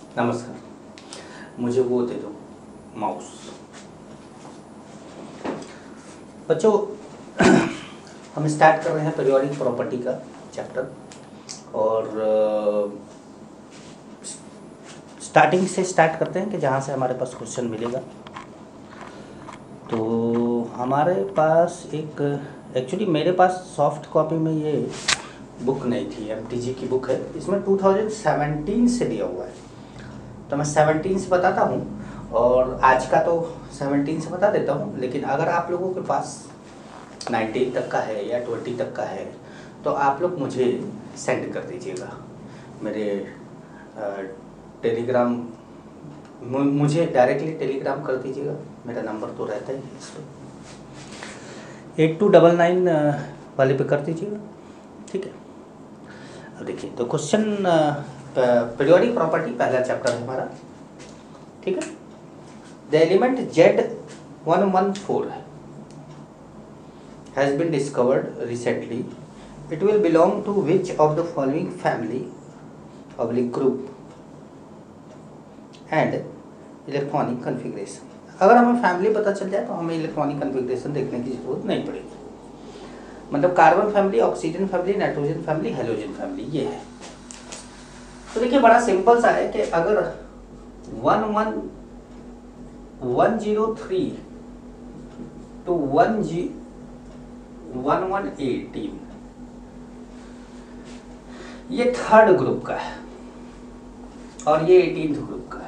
नमस्कार, मुझे वो दे दो माउस। बच्चों हम स्टार्ट कर रहे हैं पीरियोडिक प्रॉपर्टी का चैप्टर और स्टार्टिंग से स्टार्ट करते हैं कि जहाँ से हमारे पास क्वेश्चन मिलेगा। तो हमारे पास एक एक्चुअली मेरे पास सॉफ्ट कॉपी में ये बुक नहीं थी, एमटीजी की बुक है। इसमें 2017 से दिया हुआ है, तो मैं 17 से बताता हूँ और आज का तो 17 से बता देता हूँ। लेकिन अगर आप लोगों के पास 19 तक का है या 20 तक का है तो आप लोग मुझे सेंड कर दीजिएगा मेरे टेलीग्राम, मुझे डायरेक्टली टेलीग्राम कर दीजिएगा। मेरा नंबर तो रहता ही है इस पर, 8299 वाले पे कर दीजिएगा, ठीक है। अब देखिए तो क्वेश्चन पीरियोडिक प्रॉपर्टी पहला चैप्टर है हमारा, ठीक है। The element Z114 has been discovered recently. It will belong to which of the following family oblique group and electronic configuration? अगर हमें फैमिली पता चल जाए तो हमें इलेक्ट्रॉनिक कन्फिग्रेशन देखने की जरूरत नहीं पड़ेगी। मतलब carbon family, oxygen family, nitrogen family, halogen family, ये है। तो देखिए बड़ा सिंपल सा है कि अगर 10103 टू 1118 ये थर्ड ग्रुप का है और ये 18th ग्रुप का है।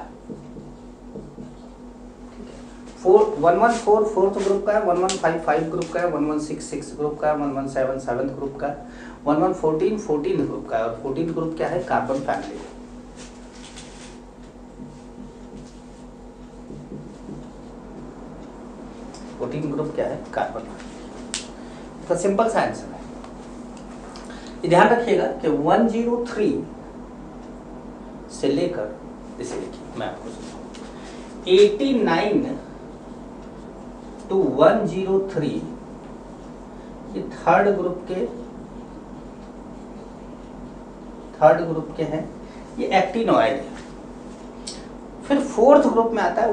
114 फोर्थ ग्रुप का है, 1155 ग्रुप का है, 1166 ग्रुप का है, 1177 सेवंथ ग्रुप का है, 1114 14th ग्रुप का है। और 14th ग्रुप क्या है? Carbon family. ग्रुप क्या है? कार्बन। तो सिंपल सा आंसर है। ये ध्यान रखिएगा कि 103 से लेकर, इसे देखिए मैं आपको 89 टू 103 ये थर्ड ग्रुप के हैं, ये एक्टिनोइड है। फिर फोर्थ ग्रुप में आता है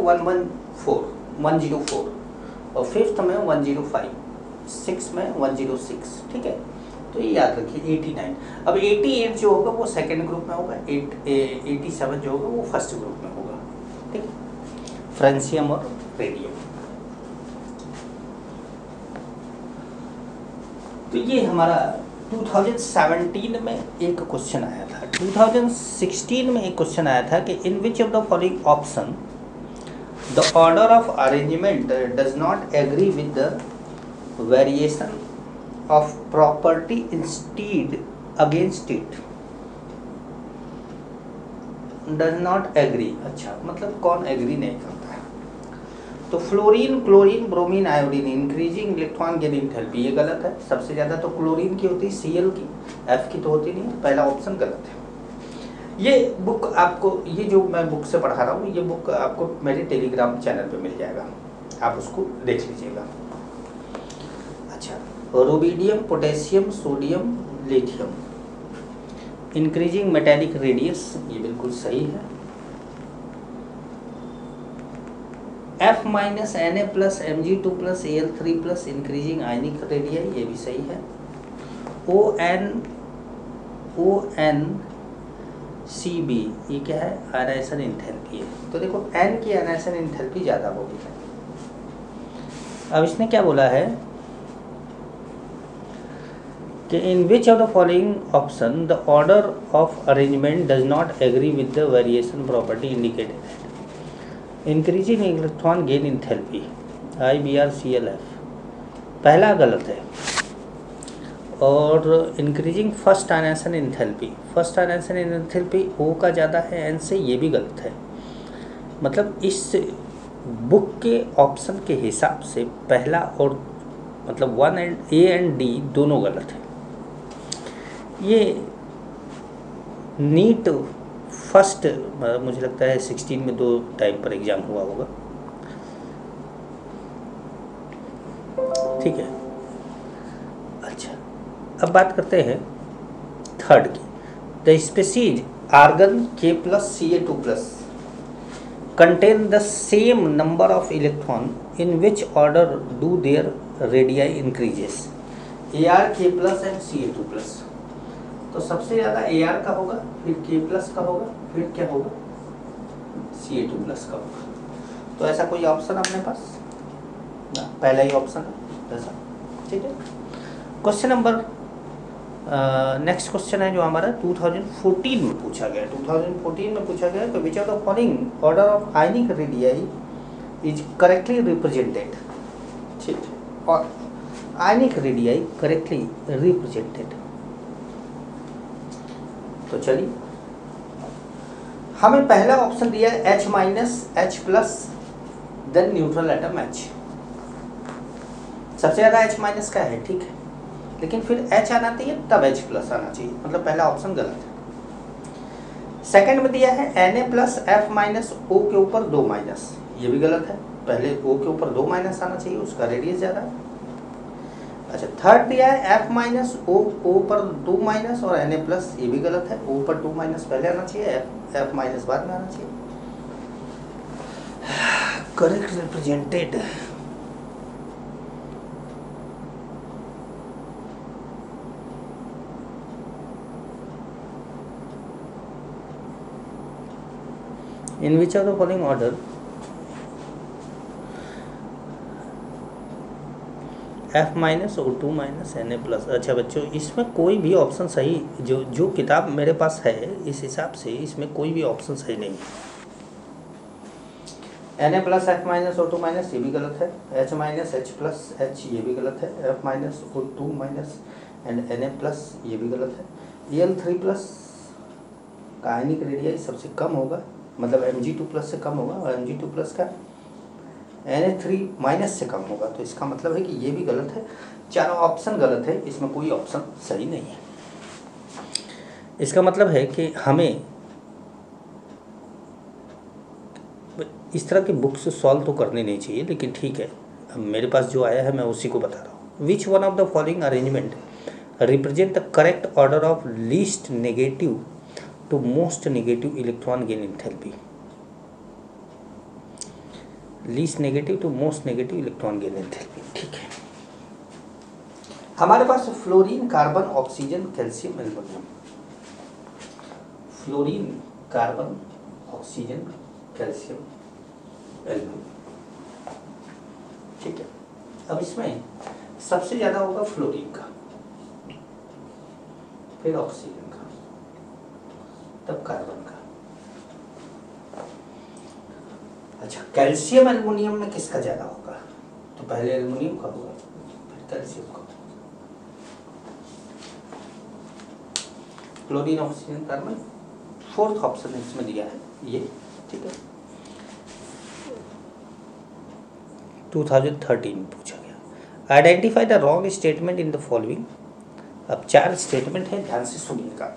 104 और फिफ्थ में 105, सिक्स में 106, ठीक है। तो ये याद रखिए 89। अब 88 जो होगा वो सेकेंड ग्रुप में होगा, 87 जो होगा वो फर्स्ट ग्रुप में होगा, ठीक है। फ्रेंसियम और रेडियम। तो ये हमारा 2017 में एक क्वेश्चन आया था। 2016 में एक क्वेश्चन आया था कि in which of the following option the order of arrangement does not agree with the variation of property instead against it. Does not agree, अच्छा मतलब कौन एग्री नहीं करता है? तो fluorine, chlorine, bromine, iodine, increasing electron gain enthalpy, ये गलत है। सबसे ज़्यादा तो क्लोरीन की होती है, Cl की, F की तो होती नहीं है। पहला ऑप्शन गलत है। ये बुक आपको, ये जो मैं बुक से पढ़ा रहा हूँ, ये बुक आपको मेरे टेलीग्राम चैनल पे मिल जाएगा, आप उसको देख लीजिएगा। अच्छा, rubidium, potassium, sodium, lithium, increasing metallic radius, ये बिल्कुल सही है। F minus Na plus Mg2 plus Al3 plus increasing ionic radius, ये भी सही है। OnCb, ये क्या है? आयनाइजेशन एंथैल्पी है। तो देखो N की आयनाइजेशन एंथैल्पी ज़्यादा होगी। अब इसने क्या बोला है कि in which of the following option the order of arrangement does not agree with the variation property indicated. Increasing electron gain enthalpy IBr-ClF, पहला गलत है। और increasing first ionization enthalpy O का ज़्यादा है N से, ये भी गलत है। मतलब इस बुक के ऑप्शन के हिसाब से पहला और मतलब A एंड D दोनों गलत है। ये नीट फर्स्ट मुझे लगता है 16 में 2 टाइम पर एग्ज़ाम हुआ होगा, ठीक है। अच्छा, अब बात करते हैं थर्ड की। The species argon K plus Ca2+ contain the same number of electron, in which order do their radii increases? Ar, K plus and Ca2+. तो सबसे ज़्यादा Ar का होगा, फिर K plus का होगा, फिर क्या होगा, Ca2+ का होगा। तो ऐसा कोई ऑप्शन अपने पास ना, पहला ही ऑप्शन है ऐसा, ठीक है। क्वेश्चन नंबर नेक्स्ट क्वेश्चन है जो हमारा 2014 में पूछा गया। 2014 में पूछा गया कि which of the following order of ionic radii is correctly represented, ठीक है, और आयनिक रेडियाई करेक्टली रिप्रेजेंटेड। तो चलिए, हमें पहला ऑप्शन दिया है H- H+, then neutral atom H। सबसे ज़्यादा H- का है, ठीक है, लेकिन फिर H आना चाहिए तब H+ आना चाहिए, मतलब पहला ऑप्शन गलत है। सेकंड में दिया है Na+F- O के ऊपर 2 माइनस, ये भी गलत है, पहले O के ऊपर 2 माइनस आना चाहिए, उसका रेडियस ज़्यादा है। अच्छा, थर्ड दिया है F-O पर 2 माइनस और Na+, ये भी गलत है, O पर 2 माइनस पहले आना चाहिए, F- बाद में आना चाहिए। Correct represented in which of the following order F-O2- Na+। अच्छा बच्चों, इसमें कोई भी ऑप्शन सही, जो किताब मेरे पास है इस हिसाब से इसमें कोई भी ऑप्शन सही नहीं है। Na+F-O2- ये भी गलत है, H-H+H ये भी गलत है, F-O2- एंड Na+ ये भी गलत है। Al3+ का आयनिक रेडियाई सबसे कम होगा, मतलब Mg2+ से कम होगा, और Mg2+ का Na3- से कम होगा, तो इसका मतलब है कि ये भी गलत है। चारों ऑप्शन गलत है, इसमें कोई ऑप्शन सही नहीं है। इसका मतलब है कि हमें इस तरह की बुक्स सॉल्व तो करनी नहीं चाहिए, लेकिन ठीक है, मेरे पास जो आया है मैं उसी को बता रहा हूँ। Which one of the following arrangement represent the correct order of least negative to most negative electron gain enthalpy? Least negative to most negative electron gain enthalpy, ठीक है। हमारे पास fluorine, carbon, oxygen, calcium, aluminium. Fluorine, carbon, oxygen, calcium, aluminium, ठीक है। अब इसमें सबसे ज़्यादा होगा फ्लोरीन का, फिर ऑक्सीजन का, तब कार्बन का। अच्छा, कैल्शियम एल्युमिनियम में किसका ज़्यादा होगा? तो पहले एल्युमिनियम का होगा, फिर कैल्शियम का। Chlorine, oxygen, carbon, fourth option इसमें दिया है ये, ठीक है। 2013 में पूछा गया। Identify the wrong statement in the following. अब 4 स्टेटमेंट है, ध्यान से सुनिएगा।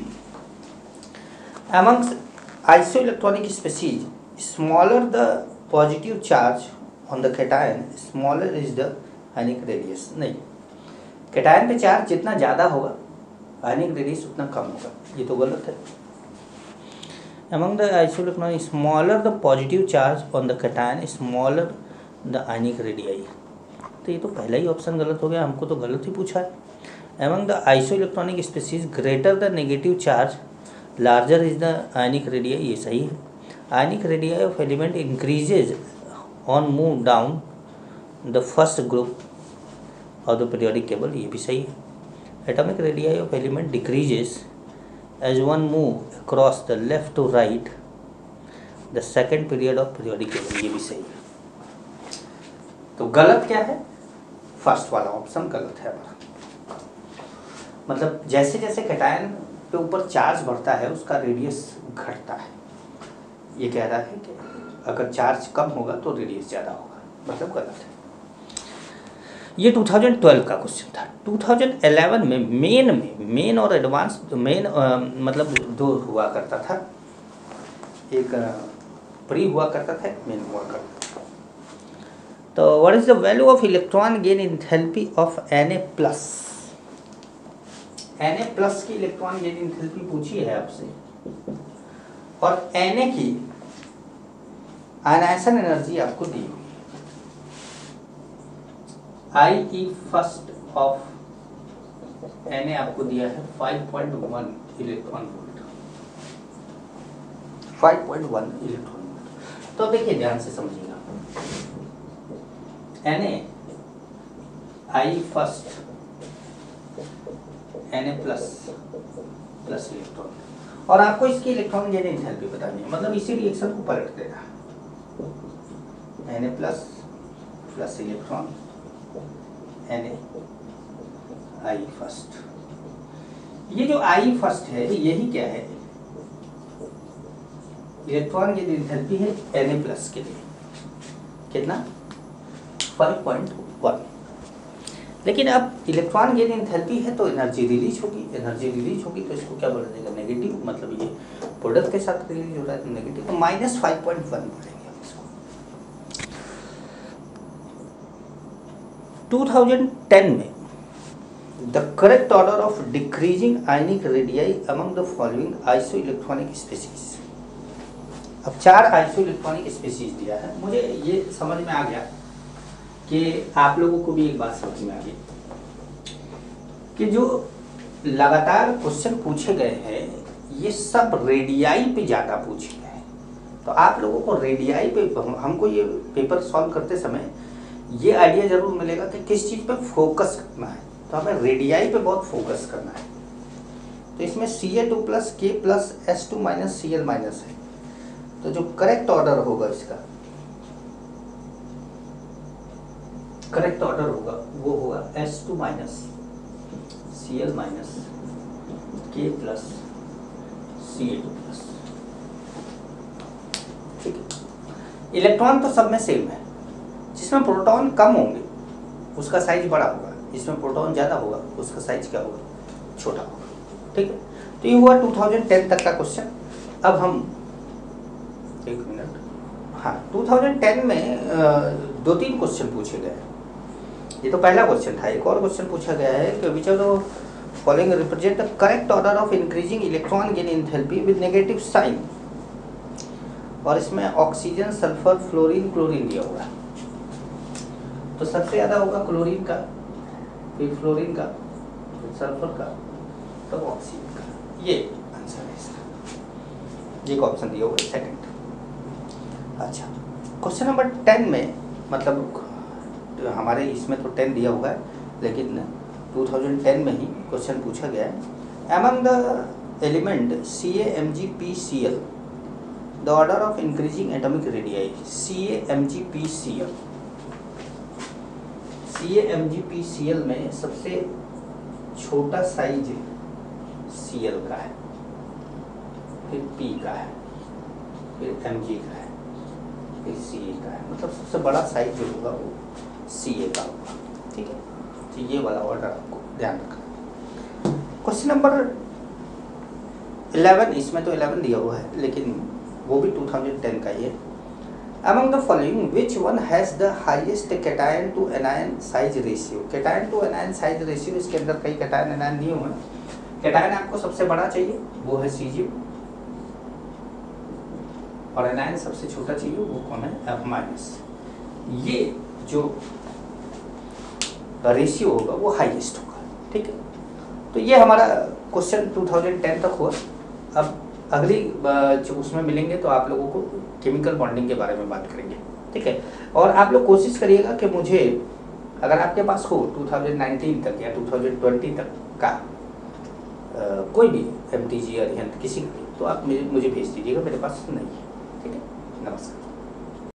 Amongst isoelectronic species, smaller the positive charge on the cation, smaller is the ionic radius। नहीं, कैटायन पे चार्ज जितना ज़्यादा होगा आयनिक रेडियस उतना कम होगा, ये तो गलत है। Among the isoelectronic, smaller the positive charge on the cation, smaller the ionic radii। तो ये तो पहला ही ऑप्शन गलत हो गया, हमको तो गलत ही पूछा है। Among the isoelectronic species, greater the negative charge, larger is the ionic radii, ये सही है। Ionic radii of element increases on move down the first group of the periodic table, ये भी सही है। Atomic radii of element decreases as one move across the left to right the second period of periodic table, ये भी सही है। तो गलत क्या है? फर्स्ट वाला ऑप्शन गलत है हमारा। मतलब जैसे जैसे कैटायन पे ऊपर चार्ज बढ़ता है उसका रेडियस घटता है। ये कह रहा है कि अगर चार्ज कम होगा तो रेडियस ज़्यादा होगा, मतलब गलत है। ये 2012 का क्वेश्चन था। 2011 में मेन और एडवांस, मतलब दो हुआ करता था, एक प्री हुआ करता था, एक मेन हुआ करता था। तो what is the value of electron gain enthalpy of Na+? Na+ की इलेक्ट्रॉन गेन एंथैल्पी पूछी है आपसे। और Na की आयनाइजेशन एनर्जी आपको दी हुई IE फर्स्ट ऑफ Na आपको दिया है 5.1 इलेक्ट्रॉन वोल्ट, 5.1 इलेक्ट्रॉन वोल्ट। तो देखिए ध्यान से समझिएगा, Na I first Na plus electron, और आपको इसकी इलेक्ट्रॉन गेन एंथैल्पी बतानी है, मतलब इसी रिएक्शन को पलट देना। Na plus electron Na I first, ये जो I फर्स्ट है यही क्या है, इलेक्ट्रॉन गेन एंथैल्पी है Na प्लस के लिए, कितना 5.1। लेकिन अब इलेक्ट्रॉन गेन एंथैल्पी है तो एनर्जी रिलीज होगी, एनर्जी रिलीज होगी तो इसको क्या बोला जाएगा, नेगेटिव, मतलब ये प्रोडक्ट के साथ रिलीज हो रहा है तो नेगेटिव, तो -5.1 बोलेंगे हम इसको। 2010 में the correct order of decreasing ionic radii among the following isoelectronic species. अब 4 आइसो इलेक्ट्रॉनिक स्पीसीज दिया है, मुझे ये समझ में आ गया कि आप लोगों को भी एक बात समझ में आ गई कि जो लगातार क्वेश्चन पूछे गए हैं ये सब रेडियाई पे ज़्यादा पूछे गए हैं। तो आप लोगों को रेडियाई पे, हमको ये पेपर सॉल्व करते समय ये आइडिया जरूर मिलेगा कि किस चीज़ पे फोकस करना है, तो हमें रेडियाई पे बहुत फोकस करना है। तो इसमें Ca2 plus K plus S2 minus Cl minus है, तो जो करेक्ट ऑर्डर होगा इसका, करेक्ट ऑर्डर होगा वो होगा S2 minus Cl minus K plus Ca2 plus. ठीक है, इलेक्ट्रॉन तो सब में सेम है, जिसमें प्रोटॉन कम होंगे उसका साइज बड़ा होगा, जिसमें प्रोटॉन ज़्यादा होगा उसका साइज क्या होगा, छोटा होगा। ठीक है, तो ये हुआ 2010 तक का क्वेश्चन। अब हम एक मिनट, हाँ 2010 में 2-3 क्वेश्चन पूछे गए। ये तो पहला क्वेश्चन था, एक और क्वेश्चन पूछा गया है कि which of the following represent the correct order of increasing electron gain enthalpy with negative sign, और इसमें ऑक्सीजन, सल्फर, फ्लोरीन, क्लोरीन दिया हुआ है। तो सबसे ज़्यादा होगा क्लोरीन का, फिर फ्लोरीन का, फिर सल्फर का, तब ऑक्सीजन का। ये आंसर है इसका, ये ऑप्शन दिया हुआ है सेकंड। अच्छा, क्वेश्चन नंबर 10 में, मतलब हमारे इसमें तो 10 दिया हुआ है, लेकिन 2010 में ही क्वेश्चन पूछा गया है। Among the element CaMgPCl the order of increasing atomic radii, CaMgPCl, CaMgPCl में सबसे छोटा साइज Cl का है, फिर P का है, फिर Mg का है, फिर Ca का है, मतलब सबसे बड़ा साइज जो होगा वो Ca का होगा। ठीक है, तो ये वाला ऑर्डर आपको ध्यान रखना। क्वेश्चन नंबर 11, इसमें तो 11 दिया हुआ है लेकिन वो भी 2010 का ही है। Among the following, which one has the highest cation to anion size ratio? cation to anion size ratio, इसके अंदर कई cation anion दिए हुए हैं। cation आपको सबसे बड़ा चाहिए, वो है Cg, और anion सबसे छोटा चाहिए, वो कौन है, F-। ये जो रेशियो होगा वो हाईएस्ट होगा। ठीक है, तो ये हमारा क्वेश्चन 2010 तक हुआ। अब अगली जो उसमें मिलेंगे तो आप लोगों को केमिकल बॉन्डिंग के बारे में बात करेंगे। ठीक है, और आप लोग कोशिश करिएगा कि मुझे, अगर आपके पास हो 2019 तक या 2020 तक का कोई भी MTG अरिहंत किसी का, तो आप मुझे भेज दीजिएगा, मेरे पास नहीं है। ठीक है, नमस्कार।